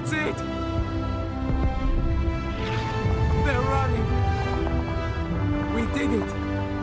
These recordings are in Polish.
That's it! They're running! We did it!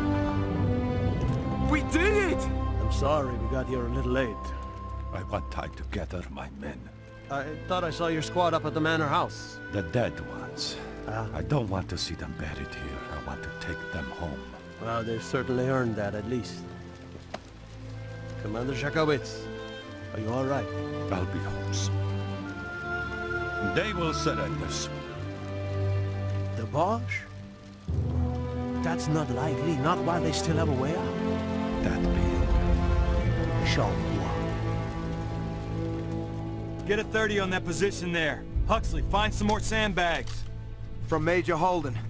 We did it! I'm sorry we got here a little late. I want time to gather my men. I thought I saw your squad up at the manor house. The dead ones. Ah. I don't want to see them buried here. I want to take them home. Well, they've certainly earned that, at least. Commander Shakowitz, are you all right? I'll be home soon. They will surrender soon. The Bosch? That's not likely, not while they still have a way out. That being... Charleroi. Get a 30 on that position there. Huxley, find some more sandbags. From Major Holden.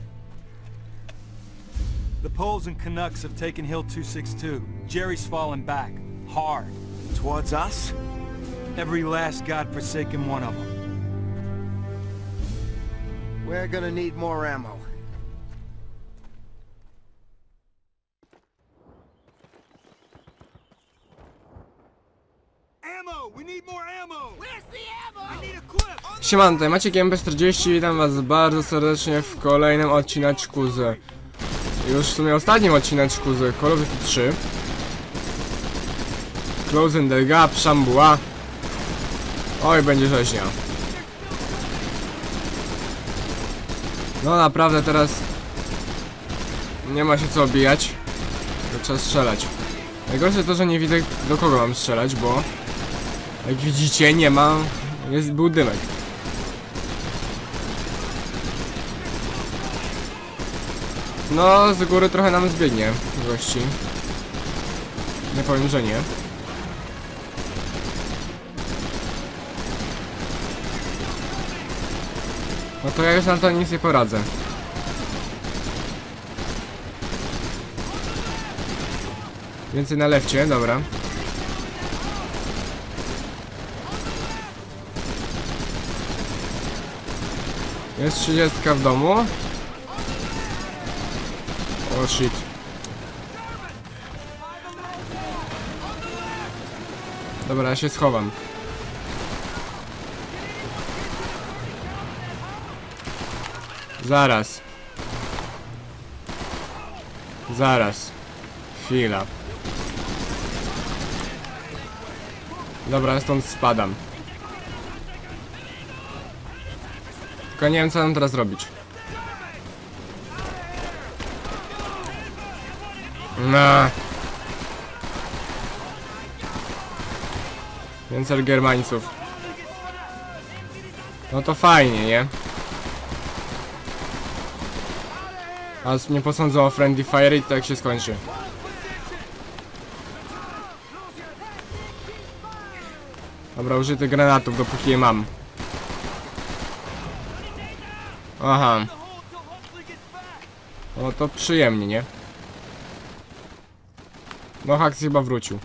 The Poles and Canucks have taken Hill 262. Jerry's fallen back. Hard. Towards us? Every last godforsaken one of them. We're gonna need more ammo. Ammo! We need more ammo! Where's the ammo? I need a clip! Siemano, tutaj Maciek MB40, witam was bardzo serdecznie w kolejnym odcineczku z... Już w sumie ostatnim odcineczku z Call of Duty 3. Closing the Gap, Shambua. Oj, będzie rzeźnia. No naprawdę teraz... Nie ma się co obijać. To trzeba strzelać. Najgorsze to, że nie widzę, do kogo mam strzelać, bo... Jak widzicie, nie ma... Był dymek. No, z góry trochę nam zbiegnie gości. Nie powiem, że nie. No to ja już na to nic nie poradzę. Więcej na lewcie, dobra. Jest 30 w domu. O shit. Dobra, ja się schowam. Zaraz. Zaraz. Chwila. Dobra, ja stąd spadam. Tylko nie wiem, co mam teraz robić. No. Więcej Germańców. No to fajnie, nie? A mnie posądzą o Friendly Fire i to jak się skończy. Dobra, użyję tych granatów, dopóki je mam. Aha. No to przyjemnie, nie? No Hax chyba wrócił.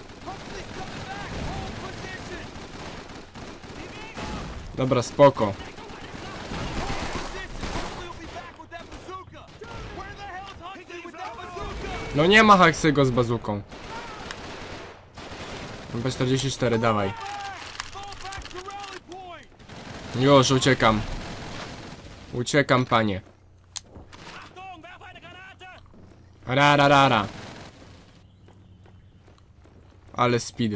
Dobra, spoko. No nie ma Haxego z bazuką. MP44, dawaj. Już, uciekam. Uciekam, panie. Rararara. Ale speed.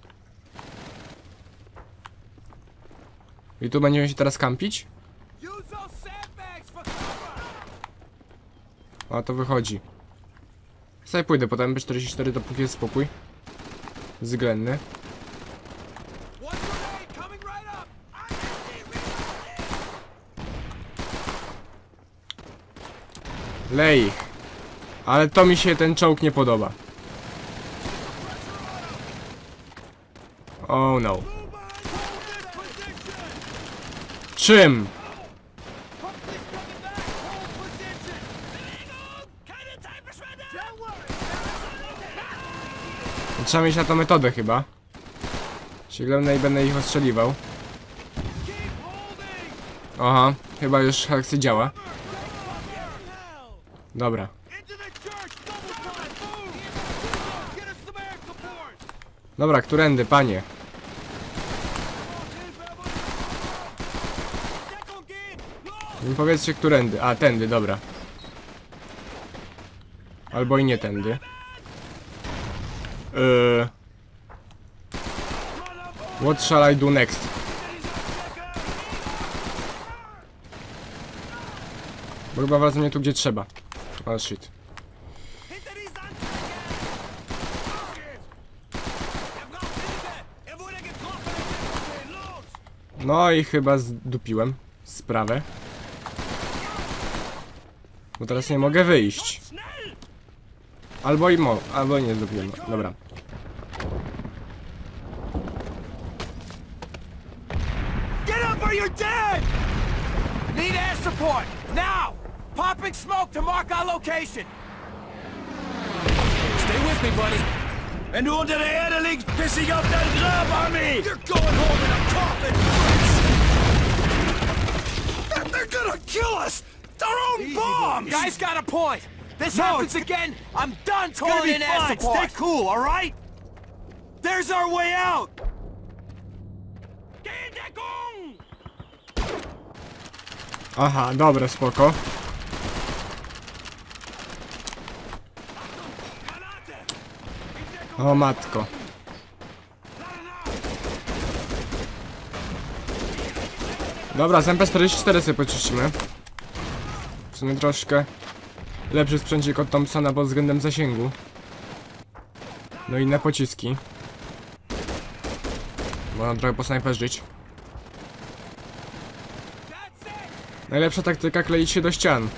I tu będziemy się teraz kampić? A to wychodzi. Sobie pójdę, potem MP44, dopóki jest spokój. Względny. Lej ich. Ale to mi się ten czołg nie podoba. Oh no. Czym? Trzeba mieć na to metodę chyba. Ściągnę i będę ich ostrzeliwał. Aha, chyba już akcja działa. Dobra. Dobra, którędy, panie? Nie powiedzcie, którędy. A, tędy, dobra. Albo i nie tędy. What shall I do next? Bo chyba wraca mnie tu, gdzie trzeba. Oh shit. No i chyba zdupiłem sprawę. Bo teraz nie mogę wyjść. Albo i albo nie zdupiłem. Dobra. Get up or you're dead! Need air support, now! Popping smoke to mark our location! Stay with me, buddy. En unter der Erde liegt pissig auf dein Grab, Army! You're going home in a coffin! They're gonna kill us! Our own bombs! Guy's got a point! This happens again, I'm done calling in air support! Stay cool, alright? There's our way out! Aha, dobra, spoko. O matko. Dobra, z MP44 sobie poczyścimy. W sumie troszkę lepszy sprzęcik od Thompsona pod względem zasięgu. No i inne pociski. Można trochę posnajperzyć. Najlepsza taktyka kleić się do ścian.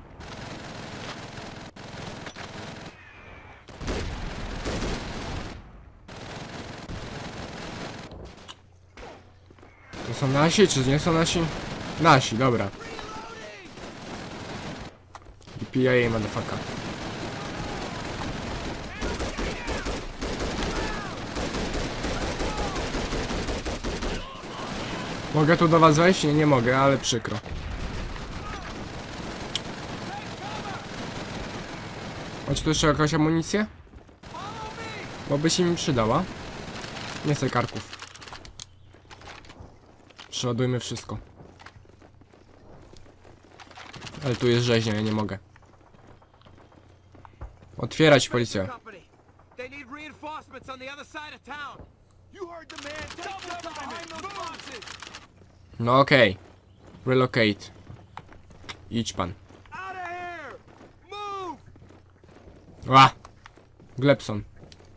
To są nasi, czy nie są nasi? Nasi, dobra. EPA, motherfucker. Mogę tu do was wejść? Nie, nie mogę, ale przykro. Chodź tu jeszcze jakaś amunicję? Bo by się mi przydała. Nie chcę karków. Przeładujmy wszystko. Ale tu jest rzeźnia, ja nie mogę. Otwierać, policja. No okej. Relocate. Idź pan. Ła! Glebson.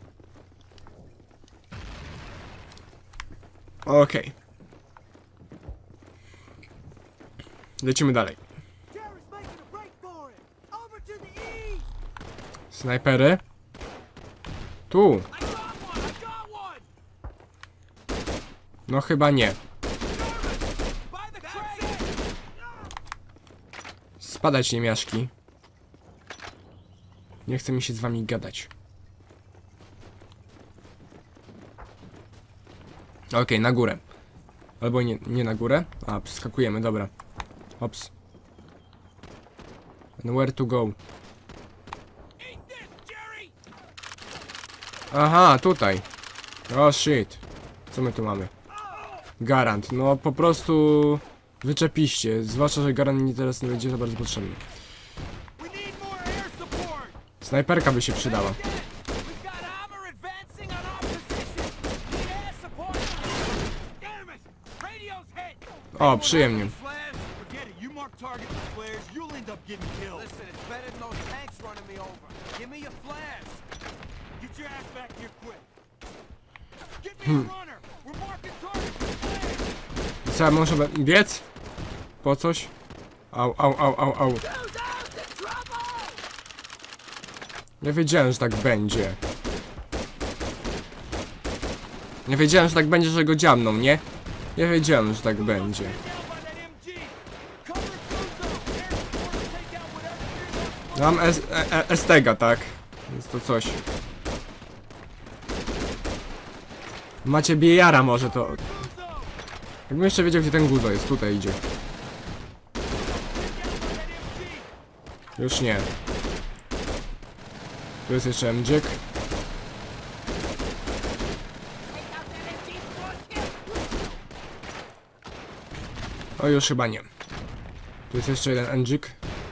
Okej. Lecimy dalej. Snajpery. Tu. No chyba nie. Spadać, niemiaszki. Nie chce mi się z wami gadać. Okej, na górę. Albo nie na górę. A, przeskakujemy, dobra. Ops. And where to go? Aha, tutaj. Oh shit. Co my tu mamy? Garant. No po prostu wyczepiście. Zwłaszcza, że garant mi teraz nie będzie za bardzo potrzebny. Snajperka by się przydała. O, przyjemnie. Co, ja muszę biec? Po coś? Au, au, au, au, au. Nie wiedziałem, że tak będzie. Nie wiedziałem, że tak będzie, że go dziamną, nie? Nie wiedziałem, że tak będzie. Mam Estega, tak? Jest to coś. Macie Biejara może to... Jakbym jeszcze wiedział, gdzie ten guzo jest. Tutaj idzie. Już nie. Tu jest jeszcze MG-ek. O, już chyba nie. Tu jest jeszcze jeden engine.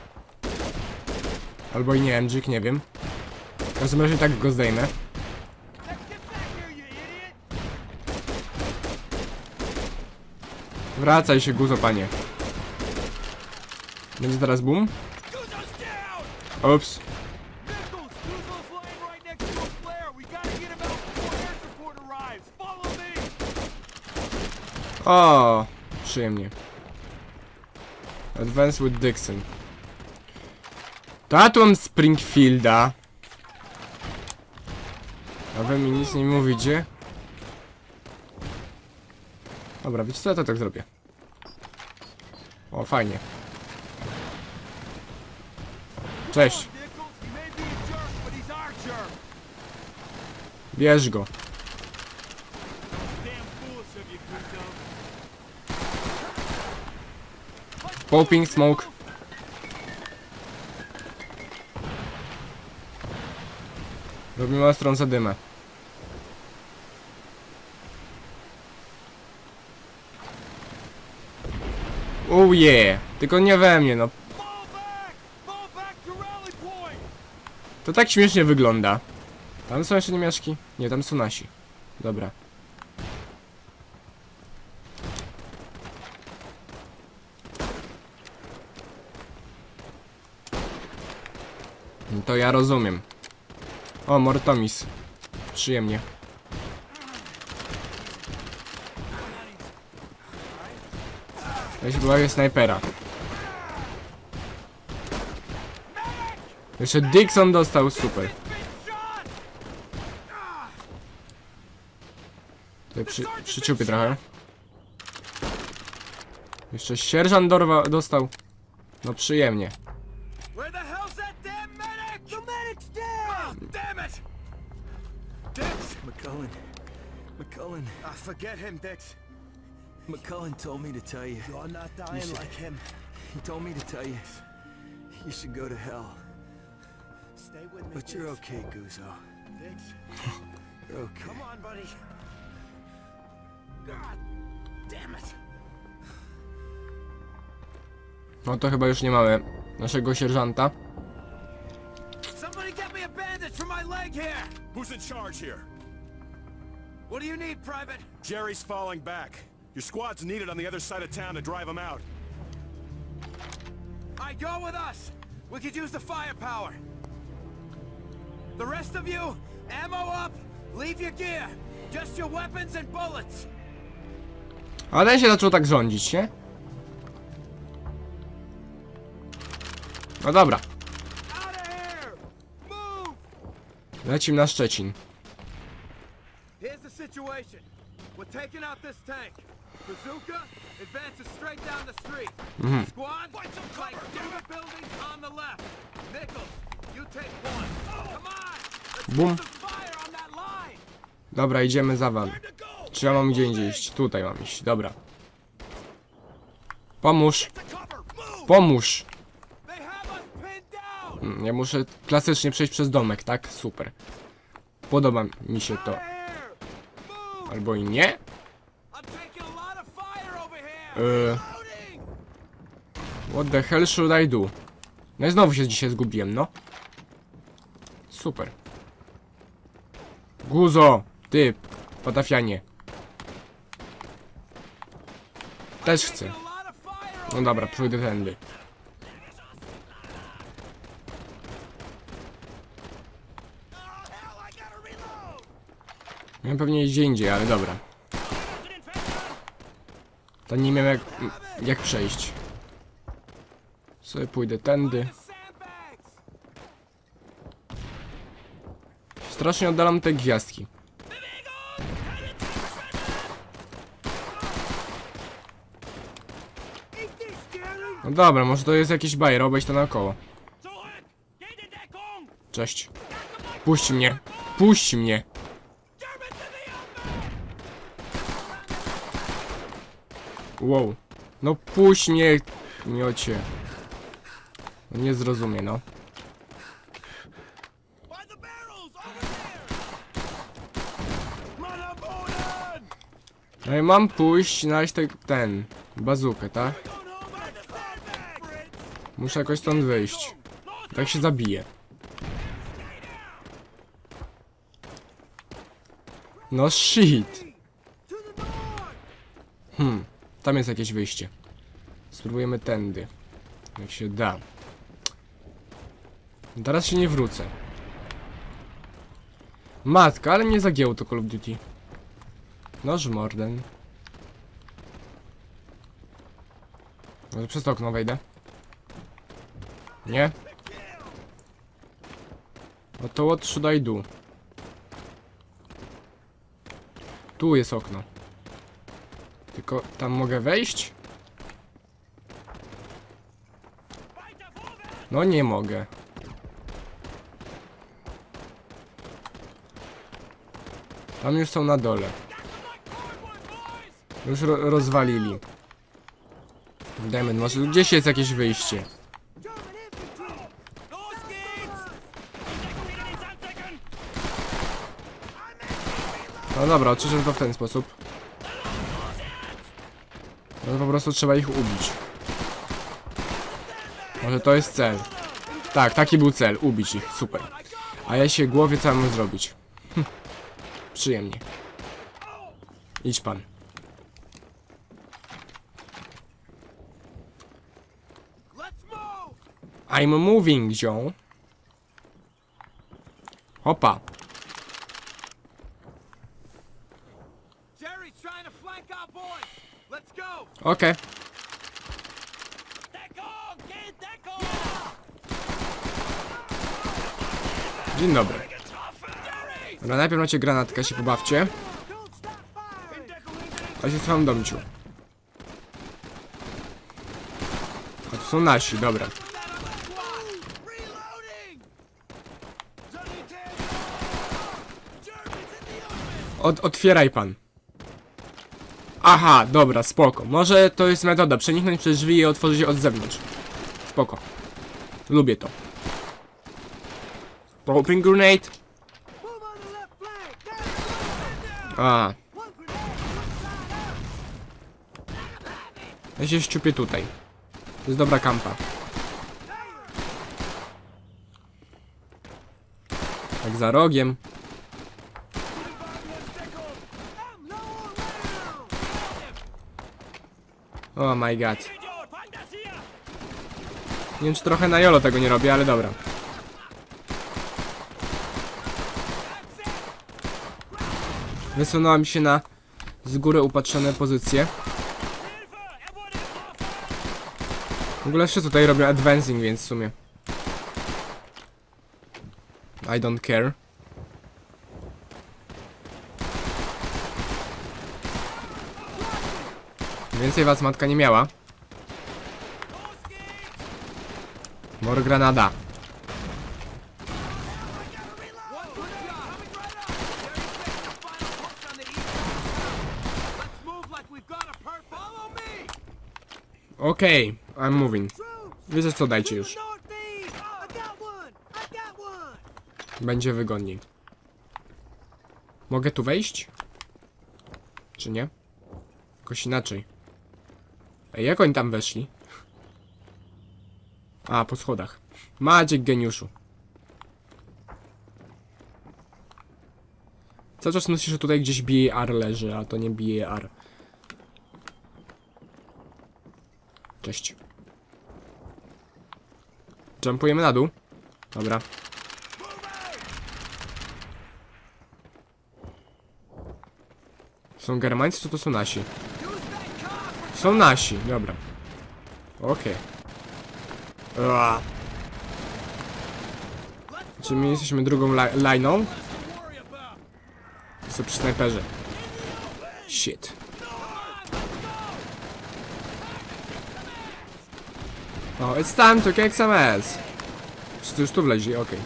Albo i nie engine, nie wiem. W każdym razie tak go zdejmę. Wracaj się, Guzo, panie. Będzie teraz boom? Ups. O, przyjemnie. Advance with Dixon. To tu mam Springfielda. A wy mi nic nie mówicie? Dobra, wiecie co, ja to tak zrobię. O, fajnie. Cześć. Bierz go. Popping smoke. Robimy ostrą zadymę. Oh yeah. Tylko nie we mnie, no. To tak śmiesznie wygląda. Tam są jeszcze niemiaszki? Nie, tam są nasi. Dobra. No to ja rozumiem. O, Mortomis. Przyjemnie. Weź uwagę snajpera. Jeszcze Dixon dostał, super. Tutaj przyciupię trochę. Jeszcze sierżant dostał. No przyjemnie. McCullen. Forget him, Dix. McCullen told me to tell you. You're not dying like him. He told me to tell you. You should go to hell. Stay with me. But you're okay, Guzzo. Dix. You're okay. Come on, buddy. God damn it. No to chyba już nie mamy naszego sierżanta. Somebody get me a bandage for my leg here. Who's in charge here? What do you need, Private? Jerry's falling back. Your squad's needed on the other side of town to drive him out. Alright, go with us. We could use the firepower. The rest of you, ammo up, leave your gear. Just your weapons and bullets. A ten się zaczął tak rządzić, nie? No dobra. Lecimy na Szczecin. Here's the situation. We're taking out this tank. Bazooka advances straight down the street. Squad, like two buildings on the left. Nichols, you take one. Come on, let's Boom. put some fire on that line. Dobra, idziemy za wam. Czy ja mam gdzie indziej iść? Tutaj mam iść, dobra. Pomóż. Pomóż. They have us pinned down. Ja muszę klasycznie przejść przez domek, tak? Super. Podoba mi się to. Albo i nie. What the hell should I do? No i znowu się dzisiaj zgubiłem, no. Super. Guzo! Ty, patafianie. Też chcę. No dobra, pójdę tędy. Miałem pewnie iść gdzie indziej, ale dobra. To nie miałem jak przejść. Sobie pójdę tędy. Strasznie oddalam te gwiazdki. No dobra, może to jest jakiś bajer, obejść to naokoło. Cześć. Puść mnie. Puść mnie. Wow. No puść mnie, miocie. No nie zrozumie, no. No i mam pójść, znaleźć ten bazukę, tak? Muszę jakoś stąd wyjść. Tak się zabiję. No shit. Tam jest jakieś wyjście. Spróbujemy tędy. Jak się da. Teraz się nie wrócę. Matka, ale nie zagięło to Call of Duty. Noż morden. Może przez to okno wejdę? Nie? No to what should I do? Tu jest okno. Tylko tam mogę wejść? No nie mogę. Tam już są na dole. Już rozwalili. Demon, może gdzieś jest jakieś wyjście. No dobra, odczyszę to w ten sposób. No po prostu trzeba ich ubić. Może to jest cel. Tak, taki był cel, ubić ich, super. A ja się głowię, co mam zrobić. Przyjemnie. Idź pan. I'm moving, Joe. Hopa. Okej. Dzień dobry. Dobra, najpierw macie granatkę, się pobawcie. A się schowam do mciu. A tu są nasi, dobra. Otwieraj pan. Aha, dobra, spoko. Może to jest metoda, przeniknąć przez drzwi i otworzyć je od zewnątrz. Spoko. Lubię to. Popping grenade. A. Ja się ściupię tutaj. To jest dobra kampa. Tak za rogiem. Oh my god. Nie wiem, czy trochę na jolo tego nie robię, ale dobra. Wysunąłem się na z góry upatrzone pozycje. W ogóle wszyscy tutaj robią advancing, więc w sumie I don't care. Więcej was matka nie miała. More granada. Okej, I'm moving. Wiecie co, dajcie już. Będzie wygodniej. Mogę tu wejść? Czy nie? Jakoś inaczej. Ej, jak oni tam weszli? A, po schodach. Maciek geniuszu. Cały czas myślisz, że tutaj gdzieś BAR leży, a to nie BAR. Cześć. Jumpujemy na dół. Dobra. Są Germańcy, czy to są nasi? Są nasi, dobra. Okej. Czy my jesteśmy drugą liną? Co przy snajperze? Shit. Oh, it's time to kick some ass. Czy już tu wleźli? Okej.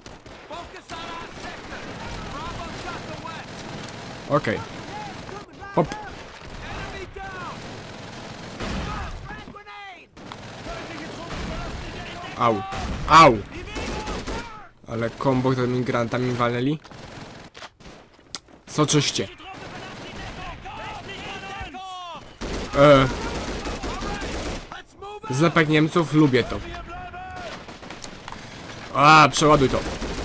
Okej. Hop. Au. Au. Ale kombo tymi granatami walnęli. Soczyście. Zlepek Niemców, lubię to. A, przeładuj to.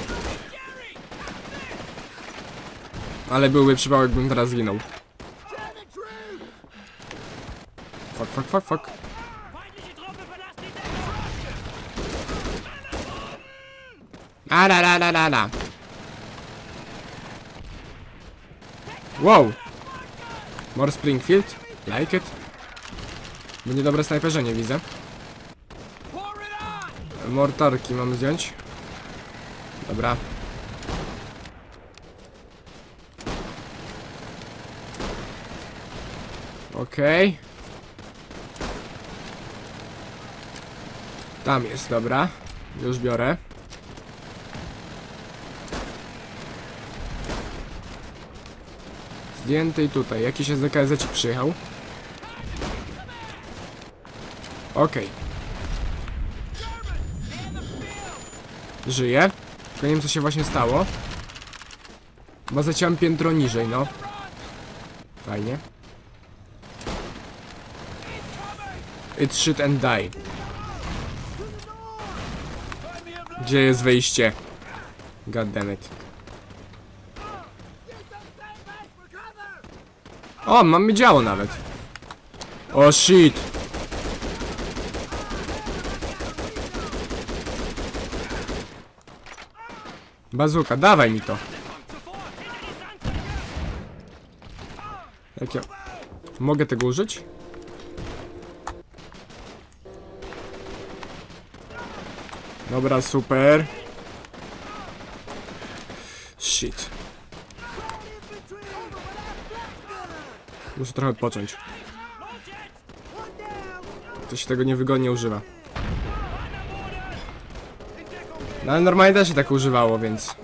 Ale byłby przypał, jakbym teraz zginął. Fuck, fuck, fuck, fuck. La. Wow. More Springfield. Like it. Będzie dobre snajperzenie, widzę. Mortarki mam zdjąć. Dobra. Okej. Tam jest, dobra. Już biorę. Zdjęty i tutaj. Jakiś SDKZ przyjechał. Okej. Żyje. Tylko nie wiem, co się właśnie stało. Bo zaciąłem piętro niżej, no. Fajnie. It shoot and die. Gdzie jest wyjście? God damn it. O, mamy działo nawet. O shit. Bazuka, dawaj mi to. Jak ja... Mogę tego użyć? Dobra, super. Shit. Muszę trochę odpocząć. To się tego niewygodnie używa. No ale normalnie też się tak używało, więc...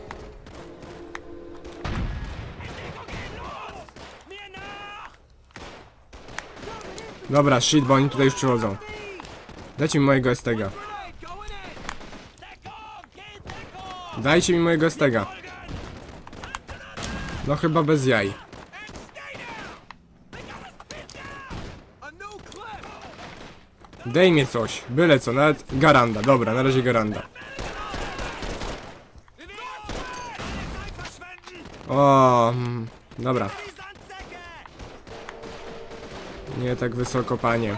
Dobra, shit, bo oni tutaj już przychodzą. Dajcie mi mojego STG. Dajcie mi mojego STG. No chyba bez jaj. Dej mnie coś, byle co, nawet Garanda, dobra, na razie Garanda. O, dobra. Nie tak wysoko, panie.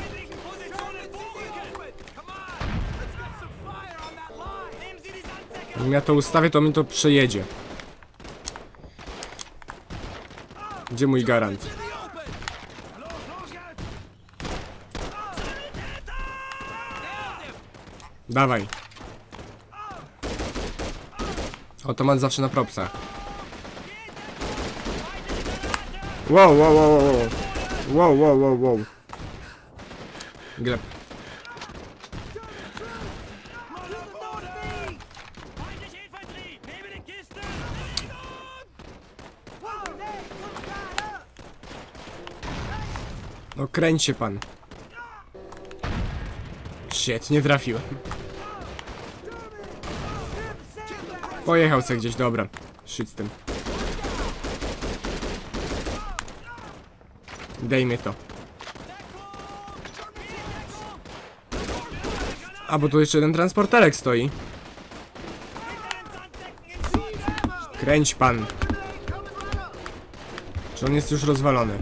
Gdybym ja to ustawię, to mi to przejedzie. Gdzie mój garant? Dawaj. Automat zawsze na propsach. Wow, wow, wow, wow. Wow, wow, wow, wow. Gleb. No kręć się pan. Shit, nie trafiłem. Pojechał sobie gdzieś, dobra. Shit z tym. Dej mi to. A bo tu jeszcze jeden transporterek stoi. Kręć pan. Czy on jest już rozwalony?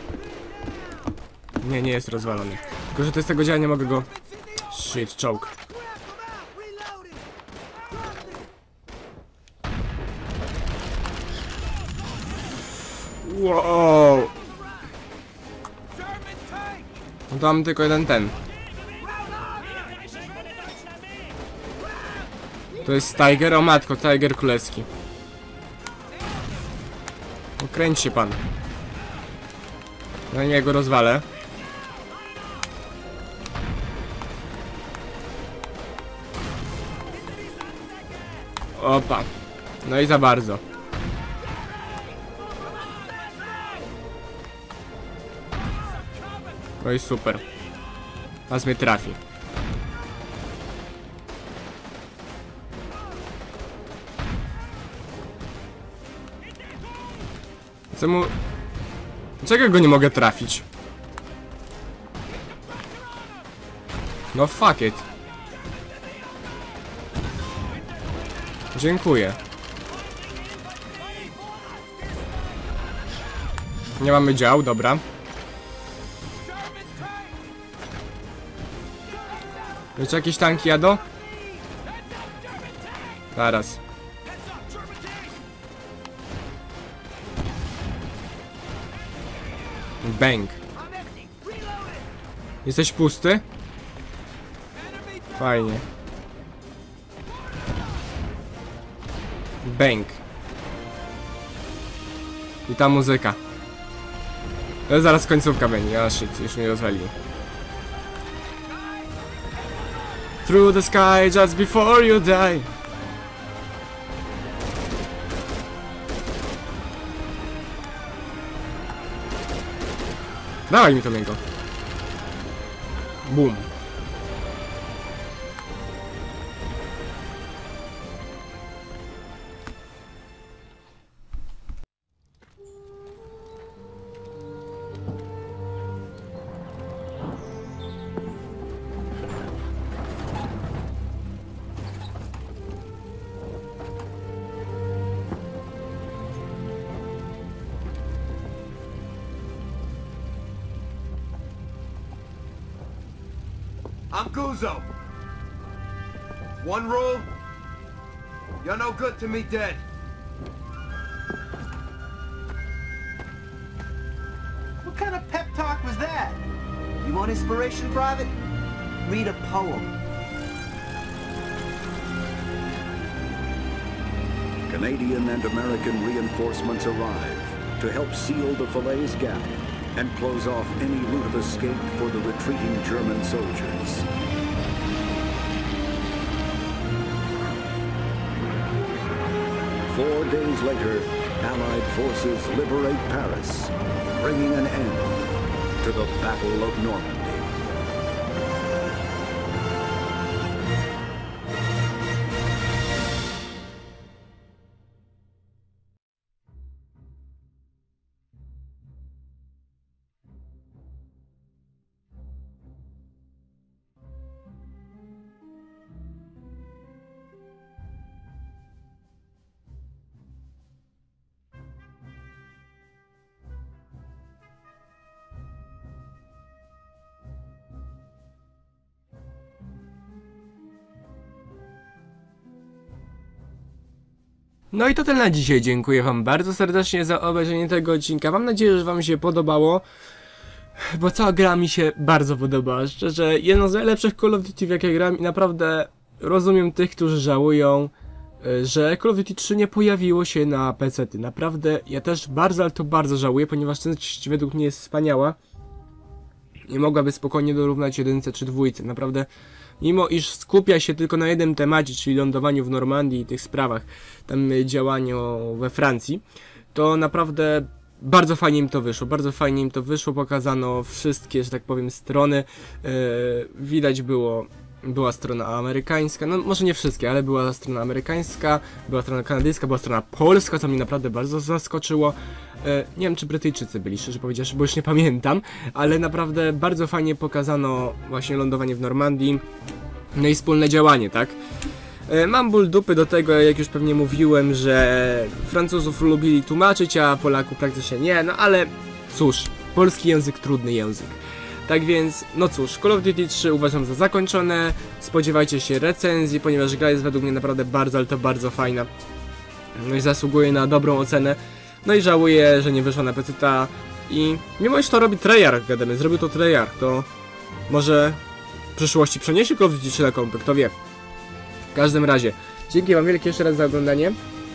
Nie, nie jest rozwalony. Tylko, że to z tego działa nie mogę go... Shit, choke. Wow. No to mam tylko jeden ten. To jest Tiger, o matko, Tiger królewski. Kręć się pan. No i ja go rozwalę. Opa. No i za bardzo. No i super. Aż mnie trafi. Co mu... Dlaczego go nie mogę trafić? No fuck it. Dziękuję. Nie mamy dział, dobra. Wiecie, jakieś tanki jadą? Zaraz. Bang. Jesteś pusty? Fajnie. Bang. I ta muzyka. To zaraz końcówka będzie. A shit, już mnie rozwaliło. Through the sky just before you die. Dawaj mi to miękko. Boom. I'm Guzzo. One rule. You're no good to me dead. What kind of pep talk was that? You want inspiration, Private? Read a poem. Canadian and American reinforcements arrive to help seal the Falaise Gap and close off any route of escape for the retreating German soldiers. Four days later, Allied forces liberate Paris, bringing an end to the Battle of Normandy. No i to tyle na dzisiaj. Dziękuję wam bardzo serdecznie za obejrzenie tego odcinka. Mam nadzieję, że wam się podobało, bo cała gra mi się bardzo podobała. Szczerze, jedno z najlepszych Call of Duty, w jakie gram, i naprawdę rozumiem tych, którzy żałują, że Call of Duty 3 nie pojawiło się na PC-ty. Naprawdę, ja też bardzo, ale to bardzo żałuję, ponieważ część według mnie jest wspaniała. Nie mogłaby spokojnie dorównać jedynce czy dwójce. Naprawdę, mimo iż skupia się tylko na jednym temacie, czyli lądowaniu w Normandii i tych sprawach, tam działaniu we Francji, to naprawdę bardzo fajnie im to wyszło, pokazano wszystkie, że tak powiem, strony, widać była strona amerykańska, no może nie wszystkie, ale była strona amerykańska, była strona kanadyjska, była strona polska, co mnie naprawdę bardzo zaskoczyło. Nie wiem, czy Brytyjczycy byli, szczerze powiedziawszy, bo już nie pamiętam, ale naprawdę bardzo fajnie pokazano właśnie lądowanie w Normandii, no i wspólne działanie, tak? Mam ból dupy do tego, jak już pewnie mówiłem, że Francuzów lubili tłumaczyć, a Polaków praktycznie nie, no ale cóż, polski język, trudny język. Tak więc, no cóż, Call of Duty 3 uważam za zakończone, spodziewajcie się recenzji, ponieważ gra jest według mnie naprawdę bardzo, ale to bardzo fajna. No i zasługuje na dobrą ocenę. No i żałuję, że nie wyszła na PC-ta i mimo iż to robi Treyarch, gadamy, zrobił to Treyarch, to może w przyszłości przeniesie Call of Duty 3 na kompy, kto wie. W każdym razie, dzięki wam wielkie jeszcze raz za oglądanie.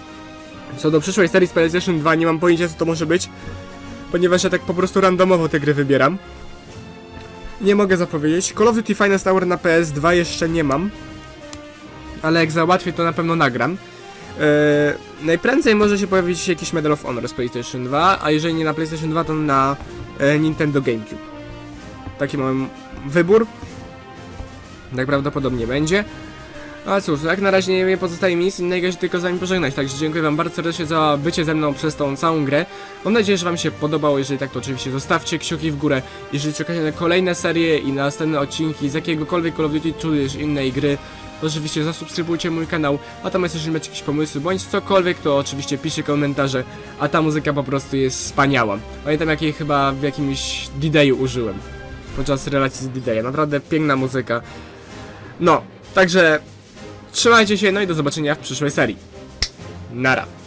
Co do przyszłej serii z PlayStation 2 nie mam pojęcia, co to może być, ponieważ ja tak po prostu randomowo te gry wybieram. Nie mogę zapowiedzieć. Call of Duty Finest Hour na PS2 jeszcze nie mam, ale jak załatwię, to na pewno nagram. Najprędzej może się pojawić jakiś Medal of Honor z PlayStation 2, a jeżeli nie na PlayStation 2, to na Nintendo GameCube. Taki mam wybór. Tak prawdopodobnie będzie. A cóż, jak na razie nie pozostaje mi nic innego, tylko z wami pożegnać. Także dziękuję wam bardzo serdecznie za bycie ze mną przez tą całą grę. Mam nadzieję, że wam się podobało. Jeżeli tak, to oczywiście zostawcie kciuki w górę. Jeżeli czekacie na kolejne serie i na następne odcinki z jakiegokolwiek Call of Duty czy innej gry, to oczywiście zasubskrybujcie mój kanał, a tam jeżeli macie jakieś pomysły, bądź cokolwiek, to oczywiście piszcie komentarze, a ta muzyka po prostu jest wspaniała. Pamiętam jakiej chyba w jakimś D-Dayu użyłem, podczas relacji z D-Daya, naprawdę piękna muzyka. No, także trzymajcie się, no i do zobaczenia w przyszłej serii. Nara.